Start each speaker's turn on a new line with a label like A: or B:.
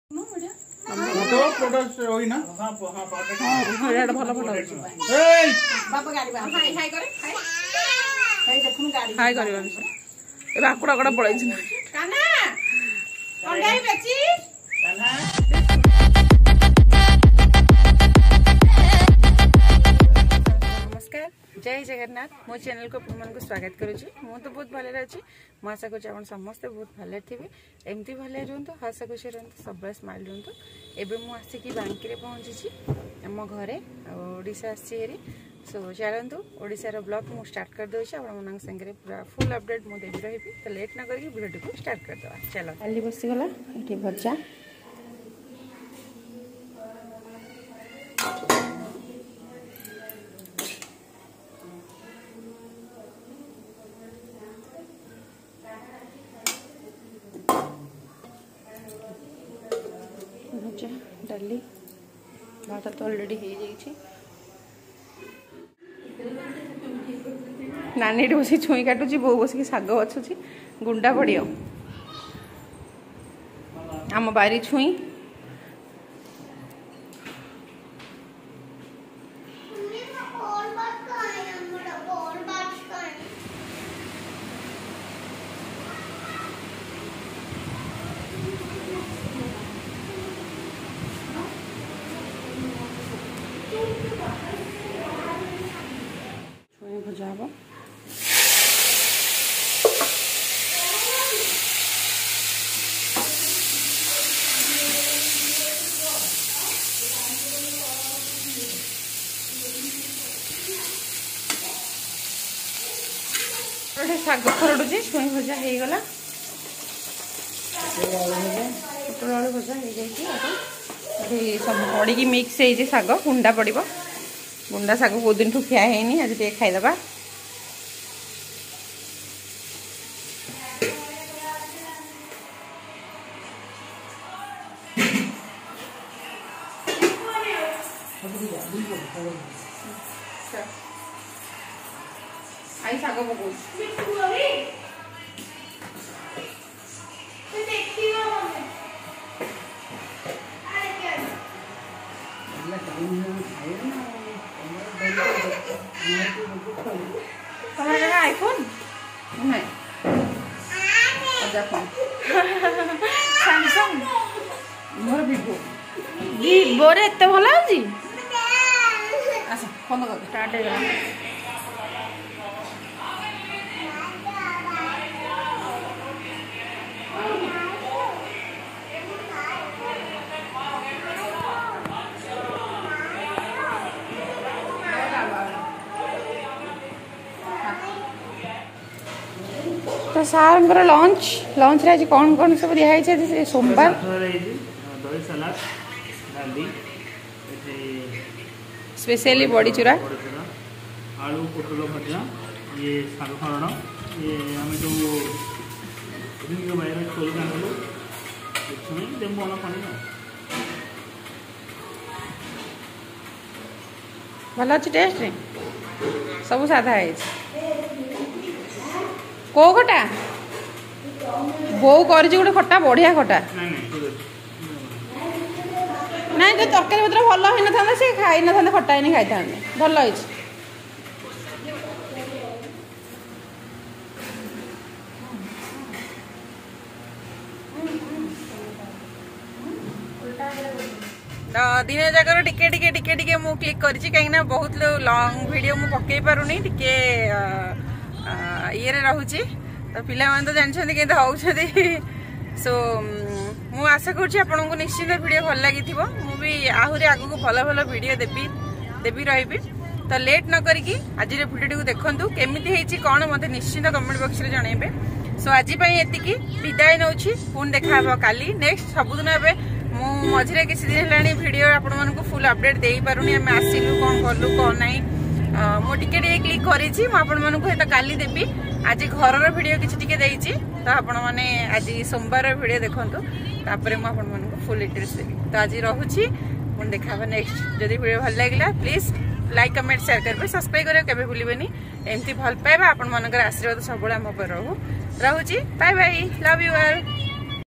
A: Photo photo होई ना हां हां हां रेड भलो फोटो ए बाबा गाड़ी बा हाय हाय करे हाय देखुन गाड़ी हाय करबा ए बाकुड़ा कड़ा पळै छी काना अंडाई बेची काना नमस्कार जय जगन्नाथ मो चैनल को मन को स्वागत करुच्ची मु तो बहुत भले अच्छी मु आशा करुच्ची आप समस्ते बहुत भले थे एमती भले रुहतु हस खुशी रुहतु सब स्माइल रुहतु एवं मुझे आसिकी बांकी पहुँची आम घरे ओडिशा आसी सो चलतु ओडिशार ब्लॉग मु स्टार्ट कर दूसरी आप संगे पूरा फुल अपडेट मुझे देवी रही तो लेट न करके वीडियो को स्टार्ट करदे चलो खाली बसीगला ये भजा डाली भात तो ऑलरेडी हो जाइए नानी बस छुई काटुची बो बस शाग अच्छी गुंडा पड़ियो आम बारी छुई भजा हम शाग खरड़ुची छुई भजा हो गला पोटल आलू भजा हो जाए सब पड़ी मिक्स हो शाग गुंडा पड़ गुंडा शाग बहुत दिन ठू खिया है आज टे खाईदे आई शाग पकड़ आईफोन सैमसंग मोर वीवो वीवो रे एत भल होची आस फोन कर स्टार्ट हो गला तो सार लंच लंच रे आज कौन कौन सब दिखाई सोमवार
B: दही सलाद डाली
A: स्पेशली बड़ी चूरा
B: आलू पोटल भजा ये शाग खरण ये आम जो बाहर चोल काटलु देबू अन पानी
A: भल अच्छे टेस्ट सब साधा है को खटा बो कर गोटे खटा बढ़िया खटा ना जो तरकारी पत्र भल हो ना से खाई ना खटा ही खाई था भल तो दिन जगह टिके टिके टिके टिके मु क्लिक करी कहीं बहुत लॉन्ग वीडियो मु पकई पारुनी टिके ये रोचे तो पिला तो जानते के होती सो मु आशा करूँ निश्चित वीडियो भल लगी मुझे आहरी आगू भल भल वीडियो देवी रही तो लेट न करी आज वीडियो को देखूँ केमी कौन मत निश्चित कमेंट बॉक्स में जनइबे सो आज ये विदाय नौ पुणी देखा काली नेक्स्ट सबुदिन एवं मझे किसी दिन है वीडियो आपण फुल अपडेट दे पारुनी आम आसलु कौन कलु कौन ना मुझे क्लिक करी काली देवी आज घर वीडियो किसी देती तो आपण मैंने आज सोमवार वीडियो देखूँ तापर मुझे फुल डिटेल्स देवी तो आज रोची पुणी देखा नेक्स्ट जदि वीडियो भल लगे प्लीज लाइक कमेंट शेयर करेंगे सब्सक्राइब करेंगे केवे भूलिबेनी एमती भल पाइबा आपण मनकर आशीर्वाद सब आम रो रोची bye bye love you all.